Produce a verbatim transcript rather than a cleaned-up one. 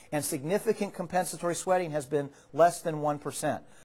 and significant compensatory sweating has been less than one percent.